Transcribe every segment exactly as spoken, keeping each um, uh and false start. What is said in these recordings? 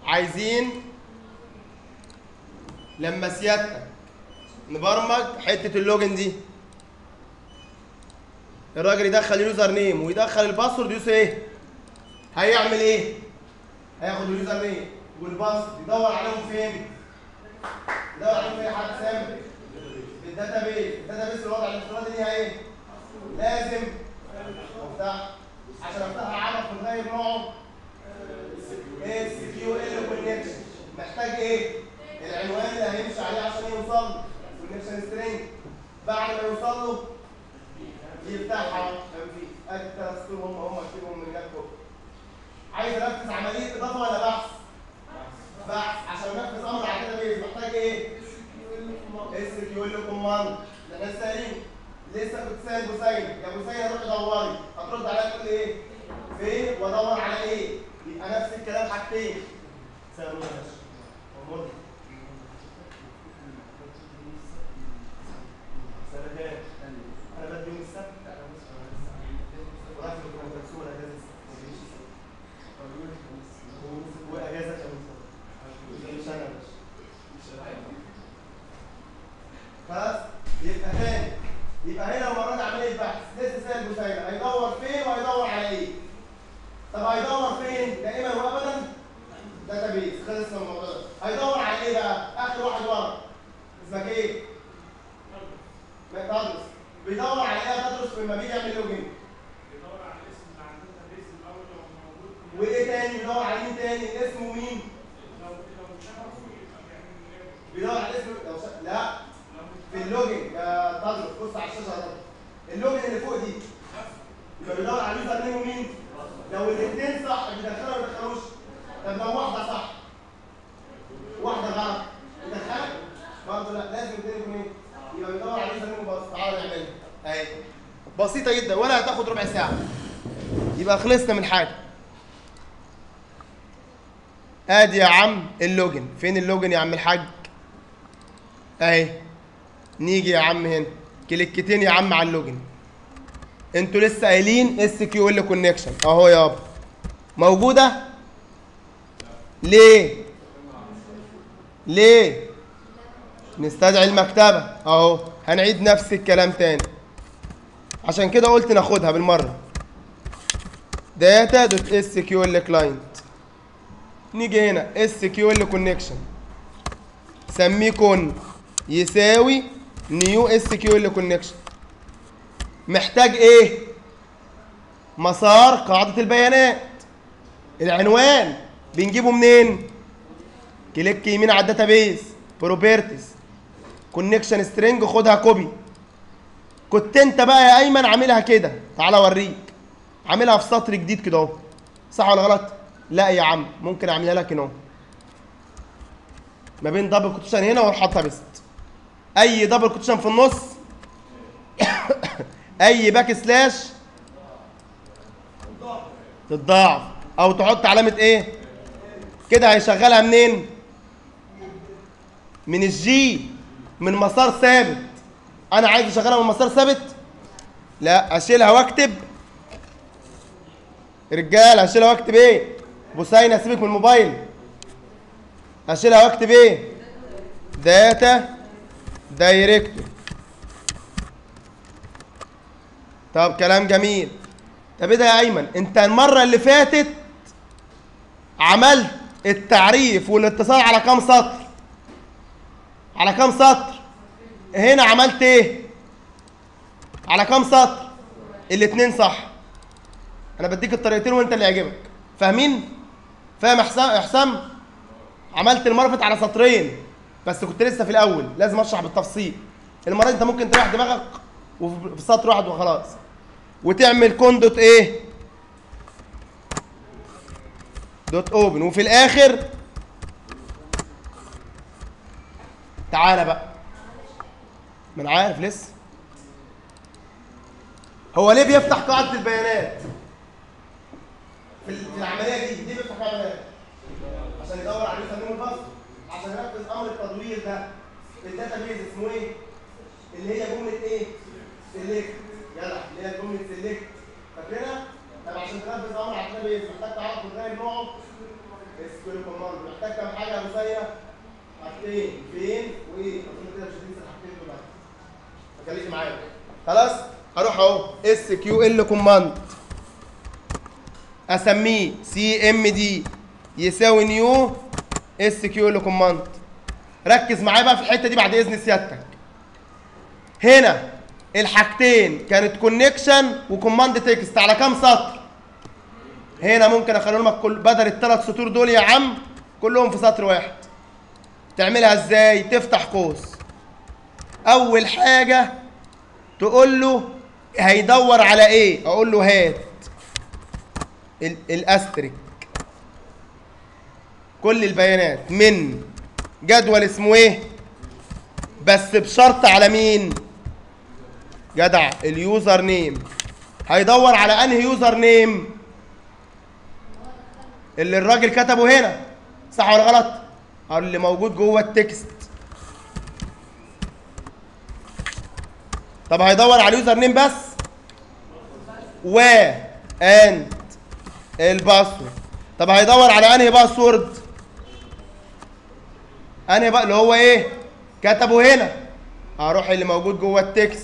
عايزين لما سيادتك نبرمج حته اللوجن دي، الراجل يدخل اليوزر نيم ويدخل الباسورد، يوسف ايه؟ هيعمل ايه؟ هياخد اليوزر نيم والباسورد يدور عليهم فين؟ يدور عليهم فين يا حاج سامر؟ في الداتابيز، الداتابيز الوضع الافتراضي ليها ايه؟ لازم افتح، عشان افتحها عرف من غير نوعه اس كيو ال كونكشن، محتاج ايه؟ العنوان اللي هيمشي عليه عشان يوصل له كونكشن سترينج. بعد ما يوصل له يفتحها، كان في ادي الثلاث سطور هم هم اكتبهم من جنبكم. عايز انفذ عمليه اضافه ولا بحث؟ بحث. عشان انفذ امر على كده بيز محتاج ايه؟ اس كيو ال كوماند. الناس سالين لسه كنت سائل بوسين، يا بوسين روحي دوري، هترد عليا تقول ايه؟ فين وادور على ايه؟ يبقى نفس الكلام حاجتين. سالوا يا باشا. امور سنه كام؟ انا بدي يوم السبت ورافع الكونتاكسون اجازه واجازه خميس سنه يا باشا. خلاص؟ يبقى تاني، يبقى هنا المره دي عمليه بحث، لسه سائل بوسينه هيدور فين وهيدور على ايه؟ طب هيدور فين؟ دائما وابدا داتابيز، خلصنا من الموضوع ده. هيدور على ايه بقى؟ اخر واحد ورا اسمك ايه؟ تدرس. بيدور على ايه يا تدرس لما بيجي يعمل لوجين؟ بيدور على الاسم بتاع الداتابيز الاول لو موجود. وايه تاني؟ بيدور على مين تاني؟ اسمه مين؟ لو لو شافه يبقى بيعمل بيدور على الاسم لو ش... لا في اللوجين يا تدرس، بص على الشاشه يا تدرس. اللوجين اللي فوق دي يبقى بيدور على اليوزر نيم ومين؟ لو الاثنين صح بيدخلوا ولا ما بيدخلوش؟ طب لو واحده صح واحده غلط يدخلها؟ برضه لا، لازم الاثنين يكونوا ايه؟ يبقى بيدور على اليوزر نيم وبس. تعالى نعملها اهي، بسيطه جدا ولا هتاخد ربع ساعه. يبقى خلصنا من حاجه. ادي يا عم اللوجن، فين اللوجن يا عم الحاج؟ اهي. نيجي يا عم هنا كليكتين يا عم على اللوجن. انتوا لسه قايلين اس كيو ال كونكشن اهو يابا، موجوده؟ ليه؟ ليه؟ نستدعي المكتبه اهو، هنعيد نفس الكلام تاني. عشان كده قلت ناخدها بالمره. داتا دوت اس كيو ال كلاينت. نيجي هنا اس كيو ال كونكشن، سميه كون يساوي نيو اس كيو ال كونكشن. محتاج ايه؟ مسار قاعده البيانات. العنوان بنجيبه منين؟ كليك يمين على الداتابيز، بروبرتيز، كونكشن سترينج، خدها كوبي. كنت انت بقى يا ايمن عاملها كده، تعالى اوريك. عاملها في سطر جديد كده اهو، صح ولا غلط؟ لا يا عم، ممكن اعملها لك هنا ما بين دبل كوتيشن هنا واروح حاطها بيست. اي دبل كوتيشن في النص اي باك سلاش تتضاعف او تحط علامه ايه كده. هيشغلها منين؟ من الجي، من مسار ثابت. انا عايز اشغلها من مسار ثابت؟ لا، اشيلها واكتب رجاله، اشيلها واكتب ايه؟ بوسينه سيبك من الموبايل. اشيلها واكتب ايه؟ داتا دايركتور. طب كلام جميل. طب ايه ده يا ايمن؟ انت المره اللي فاتت عملت التعريف والاتصال على كام سطر؟ على كام سطر؟ هنا عملت ايه؟ على كام سطر؟ الاثنين صح. انا بديك الطريقتين وانت اللي يعجبك. فاهمين؟ فاهم يا حسام؟ عملت المره اللي فاتت على سطرين بس كنت لسه في الاول، لازم اشرح بالتفصيل. المره دي انت ممكن تريح دماغك وفي سطر واحد وخلاص، وتعمل كون دوت ايه؟ دوت اوبن، وفي الاخر تعالى بقى. ما انا عارف لسه. هو ليه بيفتح قاعده البيانات في العمليه دي؟ ليه بيفتح قاعده البيانات؟ عشان يدور على اليوزر نيم والباسورد، عشان ينفذ امر التدوير ده. الداتابيز اسمه ايه؟ اللي هي جمله ايه؟ سيلكت. يلا، اللي هي جمله سيلكت، فاكرينها؟ طب عشان تنفذ امر على الداتابيز محتاج تعرف ازاي نوعه اس كيو ال كوماند، محتاج فين فين وايه اظن كده مش هتنسى الحاجتين دول بقى خليكي معايا خلاص. هروح اهو اس كيو ال كوماند اسميه سي ام دي يساوي نيو اس كيو ال كوماند. ركز معايا بقى في الحته دي بعد اذن سيادتك. هنا الحاجتين كانت كونكشن وكوماند تكست على كام سطر؟ هنا ممكن اخليهم لك كل بدل الثلاث سطور دول يا عم كلهم في سطر واحد. تعملها ازاي؟ تفتح قوس، اول حاجه تقول له هيدور على ايه؟ اقول له هات الاستريك كل البيانات من جدول اسمه ايه؟ بس بشرط على مين؟ جدع اليوزر نيم. هيدور على انهي يوزر نيم؟ اللي الراجل كتبه هنا، صح ولا غلط؟ او اللي موجود جوه التكست. طب هيدور على اليوزر نيم بس و اند الباسورد. طب هيدور على انهي باسورد؟ انهي بقى اللي هو ايه؟ كتبه هنا. هروح اللي موجود جوه التكست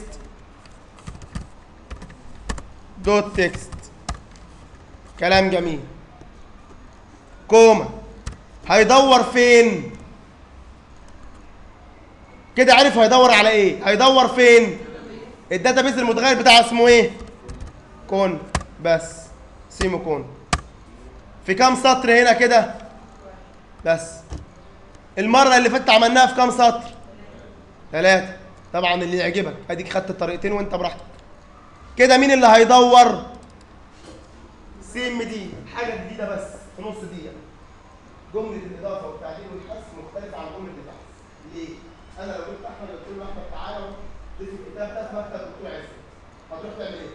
دوت تكست. كلام جميل. كوما. هيدور فين؟ كده عرف هيدور على ايه؟ هيدور فين؟ الداتابيز المتغير بتاعه اسمه ايه؟ كون بس سيمو كون. في كام سطر هنا كده؟ بس. المرة اللي فاتت عملناها في كام سطر؟ ثلاثة. طبعا اللي يعجبك، اديك خدت الطريقتين وانت براحتك. كده مين اللي هيدور؟ سي ام دي. حاجة جديدة بس في نص دقيقة. جملة الإضافة والتعديل والحذف مختلفة عن جملة البحث. ليه؟ أنا لو قلت أحمد قلت له أحمد تعالى ضيف الكتاب ده في مكتب دكتور عزت. هتروح تعمل إيه؟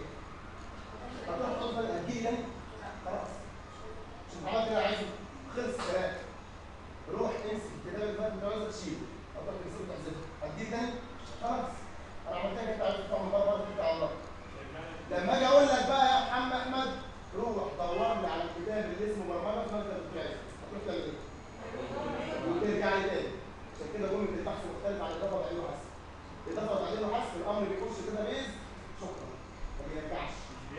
هتروح تقول هتجيلي تاني؟ خلاص. مش أنت عملت اللي أنا عايزه؟ خلص الكلام. روح امسك الكتاب اللي فات اللي عايزك تشيله. هتروح تمسكه تحذفه. هتجيلي تاني؟ خلاص. أنا عملت لك أنت عايز تطلع من بره برضه تطلع على الله. لما أجي أقول لك بقى يا محمد أحمد روح دور لي على الكتاب اللي اسمه برمجة في مكتب دكتور عزت. هتروح تعمل إيه؟ وترجع لي تاني. عشان كده جمله البحث مختلفه عن الاضافه وتعديل وحذف. الاضافه وتعديل وحذف الامر بيخش كده بيز شكرا ما بيرجعش.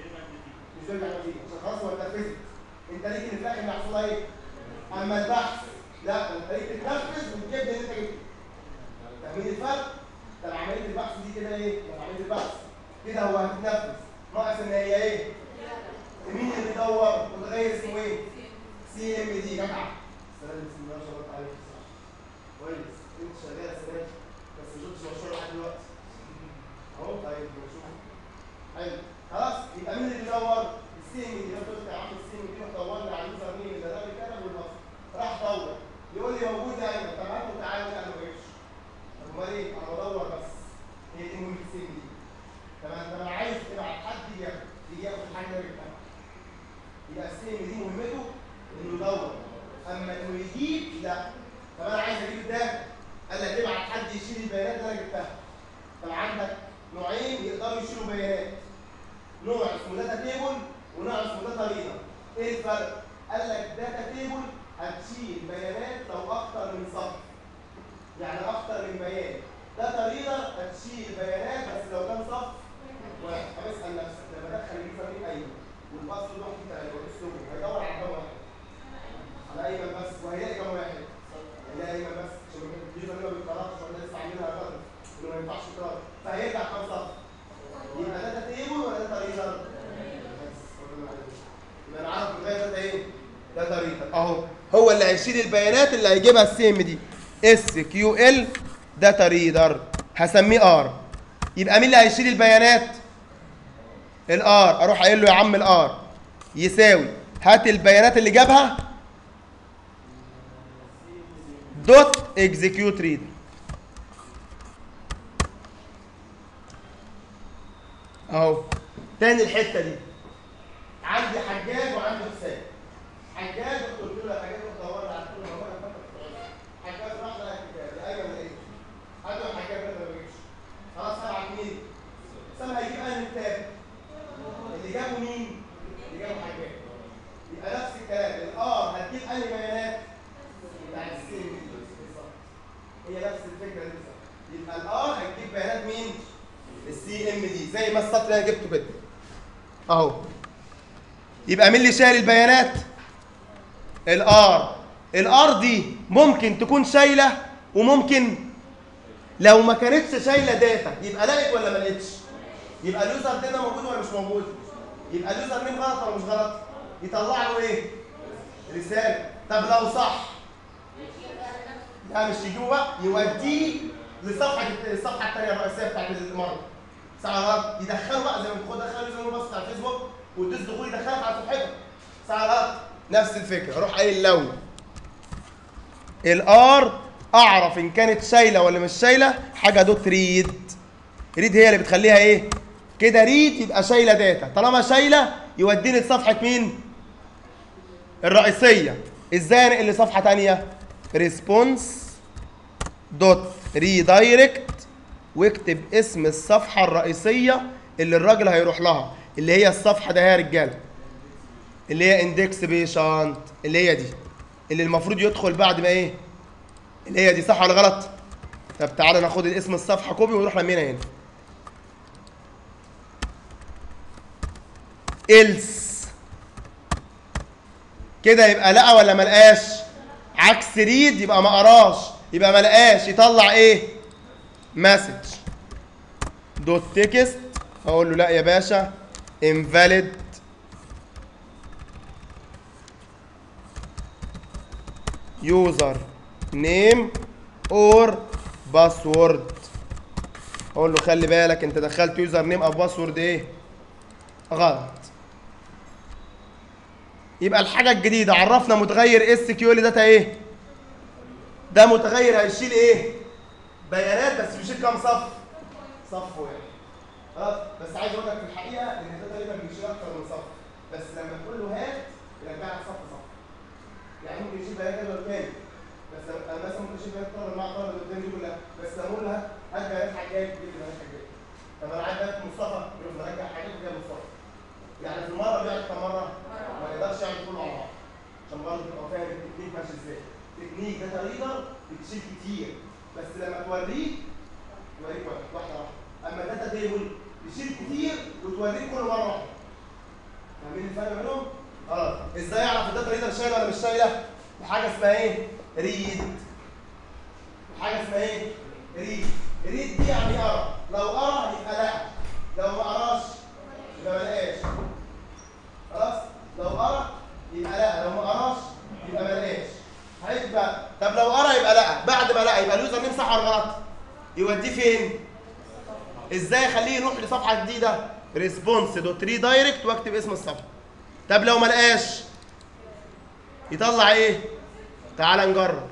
مش بيرجع نتيجه عشان خلاص هو اتنفذت. انت ليك ان في الاخر محصول ايه؟ اما البحث لا انت ليك تتنفذ وتجيب اللي انت جبته. فاهمين الفرق؟ طب عمليه البحث دي كده ايه؟ طب عمليه البحث كده هو هتتنفذ ناقص ان هي ايه؟ مين اللي بيدور؟ متغير اسمه ايه؟ سي ام دي. جدع. السلام بسم الله ما شاء الله عليك. كويس انت شغال السنه بس ما شفتش مشروع لحد دلوقتي اهو. طيب نشوف. حلو خلاص. يبقى مين اللي بيدور؟ السيم اللي قلت لك يا عم السيم دي روح دور لي على اليوزر نيم اللي الراجل كتب والباسورد. راح دور يقول لي موجود دايما. طب هاته تعالى لا ما جايبش. طب امال ايه؟ انا بدور بس. هي دي مهمه السيم دي. تمام. طب انا عايز تبعت حد ياخد يجي ياخد الحاجه اللي جبتها. يبقى السيم دي مهمته انه يدور. اما انه يجيب لا. طب انا عايز اجيب الداتا. قال لك ابعت حد يشيل البيانات اللي انا جبتها. طب عندك نوعين يقدروا يشيلوا بيانات. نوع اسمه داتا تيبل ونوع اسمه داتا ريدر. ايه الفرق؟ قال لك داتا تيبل هتشيل بيانات لو اكتر من سطر. يعني اكتر من بيان. داتا ريدر هتشيل بيانات بس لو كان سطر واحد. طب اسال نفسك لما ادخل اليوزر نيم ايمن والباسورد واحد ثلاثه والاسلوب هيدور على كام واحد؟ على ايمن بس وهيلاقي كام واحد؟ هيلاقي ايمن بس عشان اليوزر نيم ما بيتكررش ولا لسه عاملينها قدر انه ما ينفعش يتكرر. فهيرجع كام سطر؟ يبقى داتا تيبل ولا داتا ريدر؟ يبقى انا عارف الغايه داتا ايه؟ داتا ريدر اهو. هو اللي هيشيل البيانات اللي هيجيبها السي ام دي. اس كيو ال داتا ريدر هسميه ار. يبقى مين اللي هيشيل البيانات؟ الار. اروح قايل له يا عم الار يساوي هات البيانات اللي جابها دوت اكزيكيوت ريدر. اهو. تاني الحته دي عندي حجاج وعندي حسام. حجاج قلت له يا حجاج روح دور لي على كل مره فاتت. حجاج راح لقى الكتاب يا ايمن ايه؟ قال له الحجاج ده ما بيجيبش. خلاص هبعت مين؟ حسام هيجيب انهي كتاب؟ اللي جابه مين؟ اللي جابه حجاج. يبقى نفس الكلام الار هتجيب انهي بيانات؟ بتاع السي بالظبط. هي نفس الفكره دي. يبقى الار هتجيب بيانات مين؟ السي ام دي، زي ما السطر اللي انا جبته كده اهو. يبقى مين اللي شايل البيانات؟ الار. الار دي ممكن تكون شايله وممكن لو ما كانتش شايله داتا يبقى لقت ولا ما لقتش؟ يبقى اليوزر ده موجود ولا مش موجود؟ يبقى اليوزر نيم غلط ولا مش غلط؟ يطلع له ايه؟ رساله. طب لو صح لا مش يجيبه بقى، يوديه لصفحه الصفحه الثانيه الرئيسيه بتاعت المره. صح ولا غلط؟ يدخله بقى زي ما بتاخد دخل اليوزر نيم بس على الفيسبوك وتدوس دخول يدخلك على صفحتك. صح ولا غلط؟ نفس الفكره. اروح قايل لو الار اعرف ان كانت شايله ولا مش شايله حاجه دوت ريد. ريد هي اللي بتخليها ايه؟ كده ريد يبقى شايله داتا. طالما شايله يوديني لصفحه مين؟ الرئيسيه. ازاي انقل لصفحه ثانيه؟ ريسبونس دوت ريدايركت واكتب اسم الصفحه الرئيسيه اللي الراجل هيروح لها، اللي هي الصفحه ده يا رجاله، اللي هي اندكس بيشانت، اللي هي دي اللي المفروض يدخل بعد ما ايه؟ اللي هي دي. صح ولا غلط؟ طب تعالى ناخد اسم الصفحه كوبي ونروح رمينا هنا. إلس كده يبقى لقى ولا ما لقاش؟ عكس ريد يبقى ما قراش، يبقى ما لقاش يطلع ايه؟ مسج دوت تكست. اقول له لا يا باشا invalid user name or password. اقول له خلي بالك انت دخلت يوزر نيم او باسورد ايه؟ غلط. يبقى الحاجه الجديده عرفنا متغير اس كيو ال داتا ايه؟ ده متغير هيشيل ايه؟ بيانات بس بيشيل كام صف؟ صف واحد. خلاص؟ بس عايز اقول لك في الحقيقه ان الداتا تقريبا بيشيل اكتر من صف، بس لما تقول له هات يرجع لك صف صف. يعني ممكن يشيل بيانات جدول كامل، بس انا مثلا ممكن اشيل بيانات طالب مع الطلبه اللي قدامي دي كلها، بس لما اقول له هات هات بيانات حاجات يجيب لي بيانات حاجات. طب انا عايز بيانات مصطفى يقول برجع حاجات وجاي مصطفى. يعني في المره بيقعد كام مره؟ ما يقدرش يعمل كله على بعض. عشان برضه تبقى فاهم التكنيك ماشي ازاي. تكنيك داتا ريدر بتشيل كتير، بس لما توريه توريك واحده واحده. اما داتا تيبل تشيل كتير وتوريك كل مره واحده. فاهمين الفرق بينهم؟ خلاص. ازاي اعرف الداتا ريدر شايله ولا مش شايله؟ بحاجه اسمها ايه؟ ريد. حاجه اسمها ايه؟ ريد. ريد دي يعني قرا. لو قرا يبقى لا، لو ما قراش يبقى ما لقاش. خلاص؟ لو قرا يبقى لا، لو ما قراش يبقى ما لقاش. هيبقى طب لو قرا يبقى لا، بعد ما لقى يبقى اليوزر نيم صح ولا غلط؟ يوديه فين؟ ازاي اخليه يروح لصفحه جديده؟ ريسبونس دوت ريدايركت واكتب اسم الصفحه. طب لو ما لقاش يطلع ايه؟ تعال نجرب.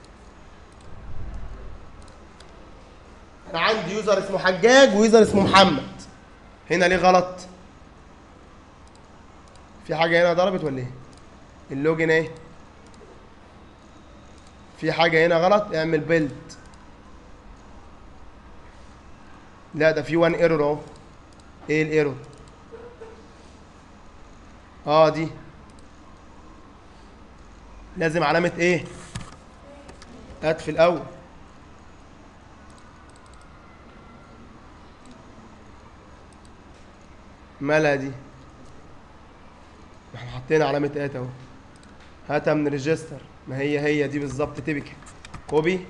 انا عندي يوزر اسمه حجاج ويوزر اسمه محمد. هنا ليه غلط؟ في حاجه هنا ضربت ولا ايه؟ اللوجن ايه؟ في حاجه هنا غلط، اعمل بيلد. لا ده في وان ايرور اهو. ايه الايرور؟ اه دي لازم علامه ايه؟ هات في الاول. مالها دي؟ احنا حطينا علامه ات اهو. هاتها من ريجستر. ما هي هي دي بالظبط. تبكي كوبي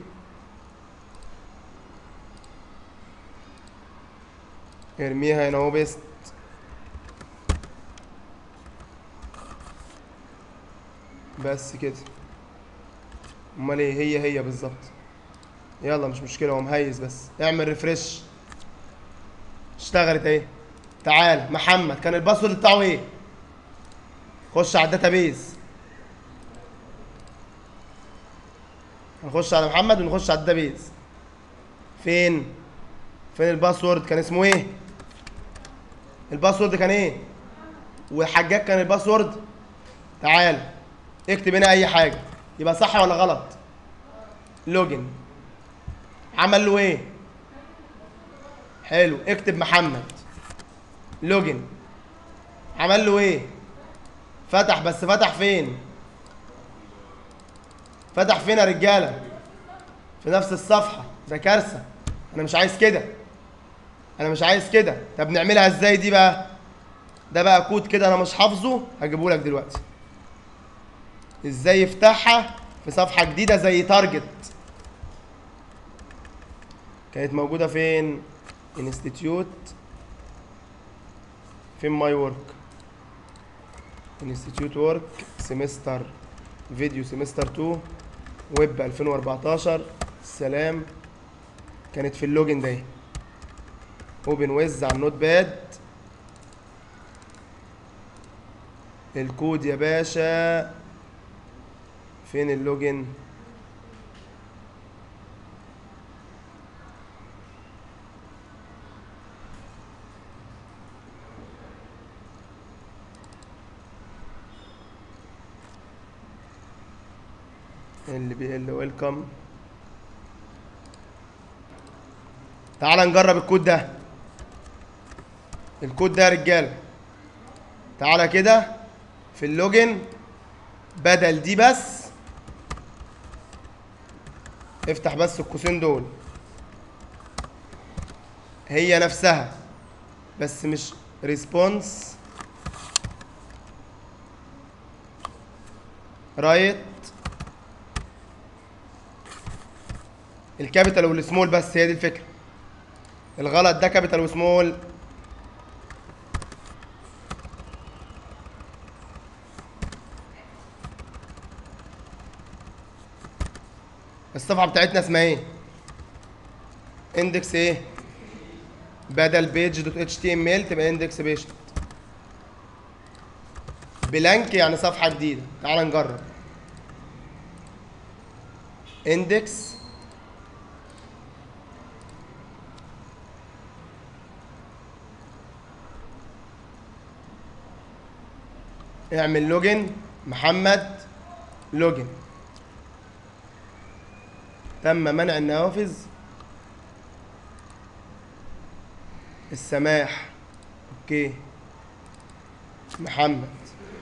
ارميها هنا اهو بيست. بس كده. امال ايه؟ هي هي بالظبط. يلا مش مشكله، هو مهيز بس. اعمل ريفرش. اشتغلت اهي. تعال محمد كان الباسورد بتاعه ايه؟ خش على الداتابيز. هنخش على محمد ونخش على الداتابيز. فين؟ فين الباسورد؟ كان اسمه ايه؟ الباسورد كان ايه؟ وحجاج كان الباسورد. تعال اكتب هنا اي حاجه. يبقى صح ولا غلط؟ لوجن. عمل له ايه؟ حلو. اكتب محمد لوجن. عمل له ايه؟ فتح. بس فتح فين؟ فتح فين يا رجاله؟ في نفس الصفحه، ده كارثه. انا مش عايز كده، انا مش عايز كده. طب نعملها ازاي دي بقى؟ ده بقى كود كده انا مش حافظه، هجيبه لك دلوقتي. ازاي يفتحها في صفحه جديده زي تارجت؟ كانت موجوده فين؟ انستيتيوت، فين ماي ورك؟ انستيتيوت ورك سمستر فيديو سمستر اتنين ويب ألفين وأربعتاشر. سلام. كانت في اللوجن ده. اوبن ويز على النوت باد. الكود يا باشا فين اللوجن؟ اللي بي ال ويلكم. تعال نجرب الكود ده. الكود ده يا رجاله، تعالى كده في اللوجن، بدل دي بس افتح بس القوسين دول، هي نفسها بس مش ريسبونس رايت. الكابيتال والسمول بس، هي دي الفكره. الغلط ده كابيتال وسمول. الصفحه بتاعتنا اسمها ايه؟ اندكس ايه؟ بدل بيج دوت اتش تي ام ال تبقى اندكس بيج. بلانك يعني صفحه جديده. تعال نجرب. اندكس اعمل لوجن محمد لوجن. تم منع النوافذ السماح. اوكي محمد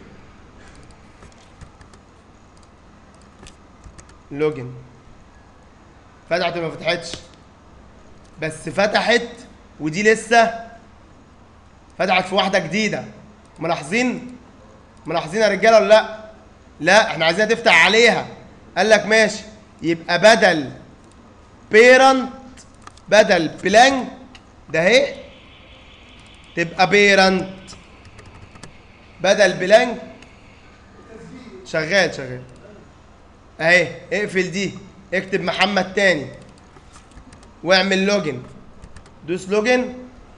لوجن. فتحت ولا ما فتحتش؟ بس فتحت، ودي لسه فتحت في واحده جديده. ملاحظين؟ ملاحظين يا رجاله ولا لا؟ لا احنا عايزينها تفتح عليها. قال لك ماشي، يبقى بدل بيرنت، بدل بلانك ده اهي تبقى بيرنت. بدل بلانك شغال شغال اهي. اقفل دي، اكتب محمد تاني واعمل لوجن. دوس لوجن،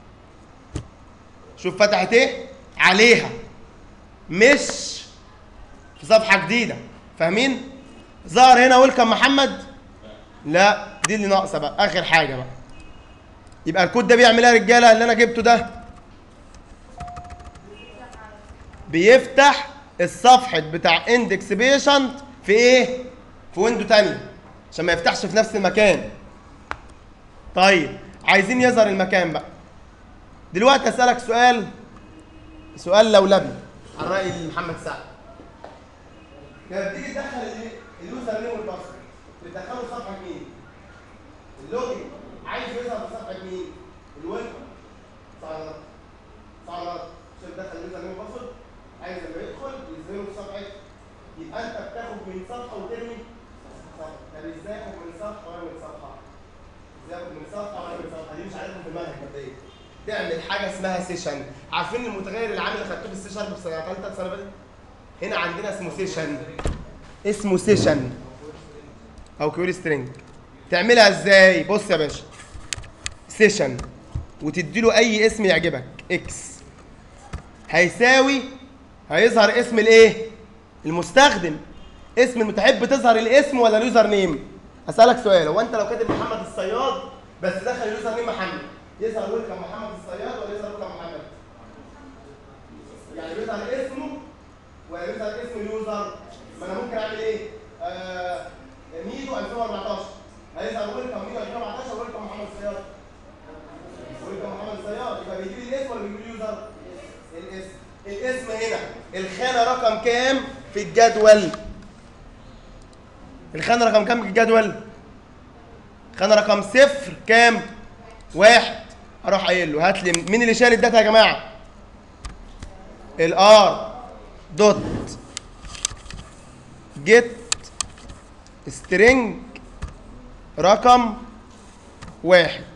شوف فتحت ايه عليها، مش في صفحه جديده. فاهمين؟ ظهر هنا ويلكم محمد؟ لا دي اللي ناقصه بقى، اخر حاجه بقى. يبقى الكود ده بيعمل ايه يا رجاله اللي انا جبته ده؟ بيفتح الصفحه بتاع اندكس بيشنت في ايه؟ في ويندو تانية عشان ما يفتحش في نفس المكان. طيب عايزين يظهر المكان بقى. دلوقتي اسالك سؤال، سؤال لولبي على راي محمد سعد. لما بتيجي تدخل اليوزر نيم والباسورد بتدخله في صفحه مين؟ اللوجن عايز يظهر في صفحه مين؟ الويلكم. صح ولا لا؟ صح ولا لا؟ عشان تدخل اليوزر نيم والباسورد عايز لما يدخل يظهره في صفحه. يبقى انت بتاخد من صفحه وترمي صفحه. طب ازاي اخد من صفحه وانا من صفحه؟ ازاي اخد من صفحه وانا من صفحه؟ دي مش عارفهم في المنهج مبدئيا. تعمل حاجه اسمها سيشن. عارفين المتغير العام اللي خدتوه في السي شارب في سنه ثالثه سنه بدري؟ هنا عندنا اسمه سيشن. اسمه سيشن او كيوري سترينج. تعملها ازاي؟ بص يا باشا، سيشن وتدي له اي اسم يعجبك. اكس هيساوي، هيظهر اسم الايه؟ المستخدم. اسم المتحب تظهر الاسم ولا اليوزر نيم؟ اسالك سؤال، هو انت لو كاتب محمد الصياد بس دخل اليوزر نيم محمد، يظهر ويلكم محمد الصياد ولا يظهر ويلكم محمد؟ يعني يظهر اسمه ولا يظهر اسم اليوزر؟ ما انا ممكن اعمل ايه؟ آه ميدو ألفين وأربعتاشر هيظهر ويلكم ميدو ألفين وأربعتاشر ويلكم محمد الصياد. ويلكم محمد الصياد يبقى بيجيب لي الاسم ولا بيجيب لي اليوزر؟ الاسم. الاسم هنا الخانه رقم كام في الجدول؟ الخانه رقم كام في الجدول؟ خانه رقم صفر كام؟ واحد. اروح قايل له هات لي مين اللي شايل الداتا يا جماعه؟ الار دوت جيت سترينج رقم واحد.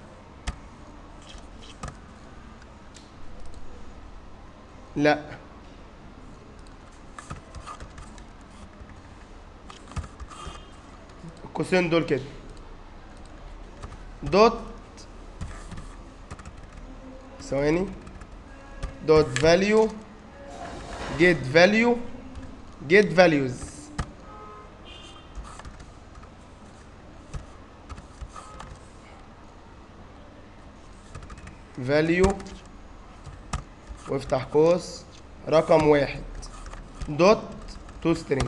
لا القوسين دول كده دوت ثواني دوت فاليو جيت فاليو جيت فاليوز. فاليو وافتح قوس رقم واحد دوت تو سترينج.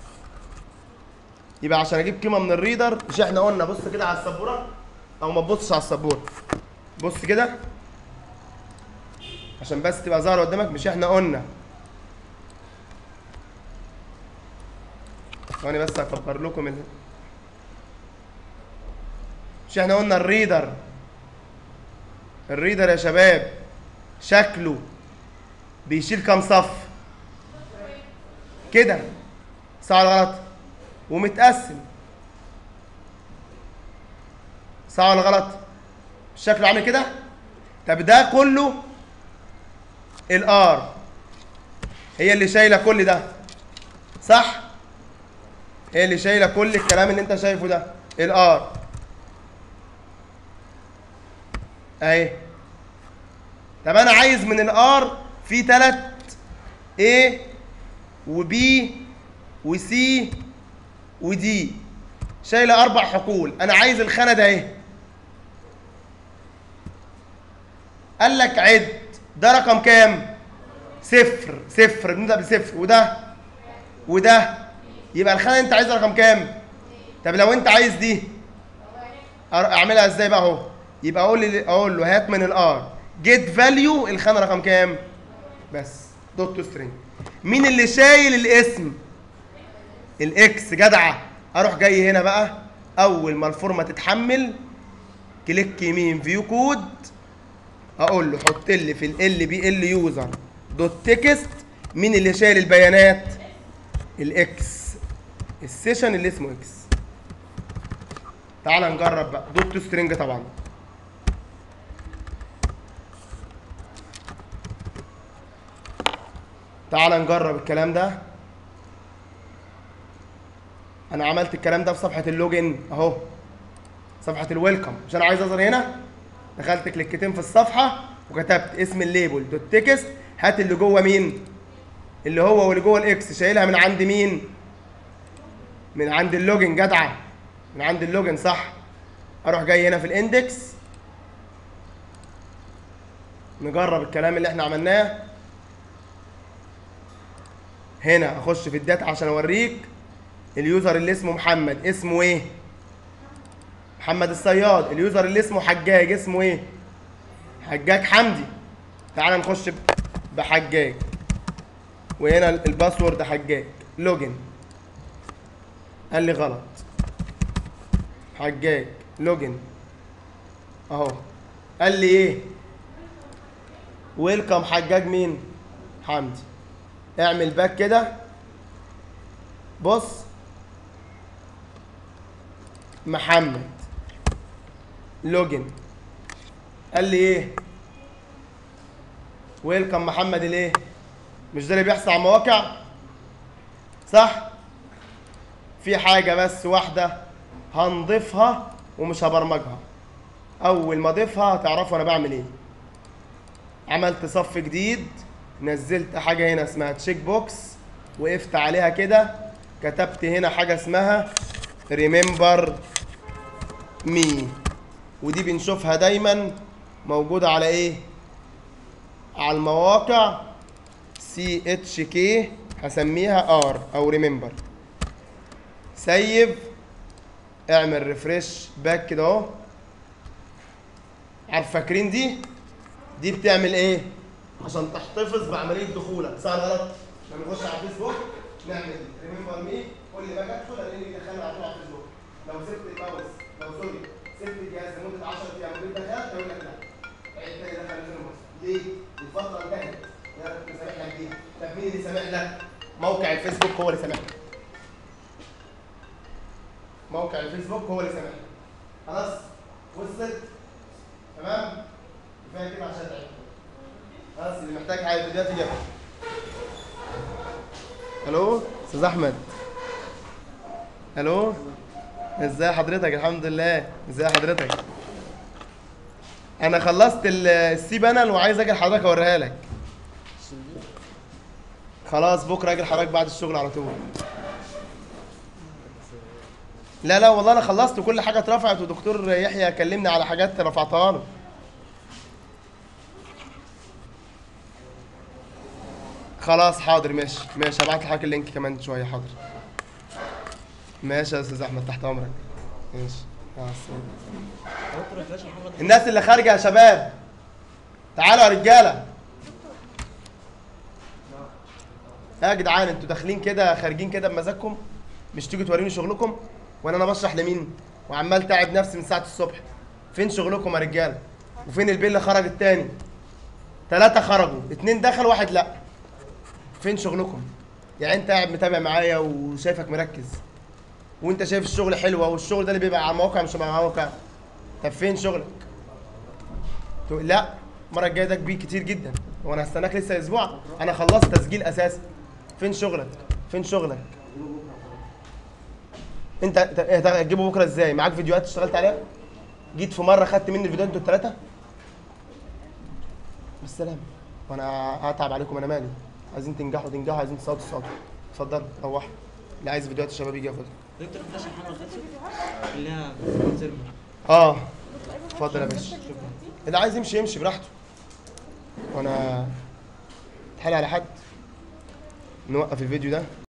يبقى عشان اجيب قيمه من الريدر، مش احنا قلنا بص كده على السبوره او ما تبصش على السبوره، بص كده عشان بس تبقى ظاهره قدامك. مش احنا قلنا ثواني بس هكبر لكم ال... مش احنا قلنا الريدر الريدر يا شباب شكله بيشيل كام صف كده، صح ولا غلط؟ ومتقسم، صح ولا غلط؟ شكله عامل كده. طب ده كله الار هي اللي شايله كل ده، صح؟ هي اللي شايله كل الكلام اللي انت شايفه ده، الار اهي. طب انا عايز من الار في تلات A وB وC ودي، شايله اربع حقول. انا عايز الخانه ده اهي. قال لك عد ده رقم كام؟ صفر صفر، بنبدا بصفر، وده وده، يبقى الخانه انت عايز رقم كام؟ طب لو انت عايز دي اعملها ازاي بقى اهو؟ يبقى اقول لي اقول له هات من الار جيت فاليو الخانه رقم كام؟ بس دوت تو سترينج. مين اللي شايل الاسم؟ الاكس، جدعه. اروح جاي هنا بقى اول ما الفورمه تتحمل كليك يمين فيو كود، اقول له حط لي في ال بي ال يوزر دوت تكست مين اللي شايل البيانات؟ الاكس، السيشن اللي اسمه اكس. تعال نجرب بقى دوت تو سترينج طبعا. تعال نجرب الكلام ده. انا عملت الكلام ده في صفحه اللوجن اهو، صفحه الويلكم. مش انا عايز اظهر هنا؟ دخلت كليكتين في الصفحه وكتبت اسم الليبل دوت تكست، هات اللي جوه مين؟ اللي هو واللي جوه الاكس، شايلها من عند مين؟ من عند اللوجن، جدعه، من عند اللوجن، صح. اروح جاي هنا في الاندكس نجرب الكلام اللي احنا عملناه. هنا اخش في الداتا عشان اوريك اليوزر اللي اسمه محمد اسمه ايه؟ محمد الصياد. اليوزر اللي اسمه حجاج اسمه ايه؟ حجاج حمدي. تعال نخش بحجاج، وهنا الباسورد حجاج لوجن. قال لي غلط، حجاج لوجن اهو. قال لي ايه؟ ويلكم حجاج مين؟ حمدي. اعمل باك كده، بص محمد لوجن. قال لي ايه؟ ويلكم محمد الايه؟ مش ده اللي بيحصل على المواقع، صح؟ في حاجه بس واحده هنضيفها ومش هبرمجها. اول ما اضيفها هتعرفوا انا بعمل ايه. عملت صف جديد، نزلت حاجه هنا اسمها تشيك بوكس، وقفت عليها كده، كتبت هنا حاجه اسمها ريمبر مي، ودي بنشوفها دايما موجوده على ايه؟ على المواقع سي اتش كي، هسميها ار او ريمبر. سيف، اعمل ريفريش باك كده اهو. عارف فاكرين دي؟ دي بتعمل ايه؟ عشان تحتفظ بعمليه دخولك، صح ولا غلط؟ لما نخش على الفيسبوك نعمل ريمبر مي، قول لي باجي ادخل الاقيني دخلنا على طول على الفيسبوك. لو سبت الماوس لو سوري سبت الجهاز لمده عشرة ايام وجيت دخلت هيقول لك لا. عيد تاني دخل نزل مصر. ليه؟ الفتره انتهت. انا كنت سامح لك بيها. طب مين اللي سامح لك؟ موقع الفيسبوك هو اللي سامح لك. موقع الفيسبوك هو اللي سامح لك. خلاص؟ وصلت؟ تمام؟ كفايه كده عشان تعرف. خلاص اللي محتاج حاجه فيديوهات يجيبها. الو استاذ احمد. الو ازاي حضرتك؟ الحمد لله. ازاي حضرتك؟ انا خلصت السي بانل وعايز اجي لحضرتك اوريها لك. خلاص بكره اجي لحضرتك بعد الشغل على طول. لا لا والله انا خلصت وكل حاجه اترفعت ودكتور يحيى كلمني على حاجات رفعتها له. خلاص حاضر ماشي ماشي هبعت لحضرتك اللينك كمان شويه. حاضر ماشي يا استاذ احمد تحت امرك. ماشي مع السلامه. الناس اللي خارجه يا شباب تعالوا يا رجاله. يا جدعان انتوا داخلين كده خارجين كده بمزاجكم؟ مش تيجوا توريني شغلكم؟ وانا انا بشرح لمين؟ وعمال تعب نفسي من ساعه الصبح. فين شغلكم يا رجاله؟ وفين البيل اللي خرج التاني؟ ثلاثه خرجوا، اتنين دخلوا واحد لا. فين شغلكم؟ يعني انت قاعد متابع معايا وشايفك مركز وانت شايف الشغل حلوه والشغل ده اللي بيبقى على المواقع مش على المواقع. طب فين شغلك؟ لا المره الجايه ده كبير كتير جدا وانا هستناك لسه اسبوع. انا خلصت تسجيل اساسا. فين شغلك؟ فين شغلك؟ انت هتجيبه بكره ازاي؟ معاك فيديوهات اشتغلت عليها؟ جيت في مره خدت مني الفيديوهات انتوا الثلاثه؟ بالسلامه. وانا هتعب عليكم انا مالي؟ عايزين تنجحوا تنجحوا عايزين تصوتوا تصوتوا. اتفضل روحوا. اللي عايز فيديوهات الشباب يجي ياخدها. دكتور فلاش محمد خلصت اللي هي سيرفر. اه اتفضل يا باشا. اللي عايز يمشي يمشي براحته. وانا اتحايل على حد نوقف الفيديو ده.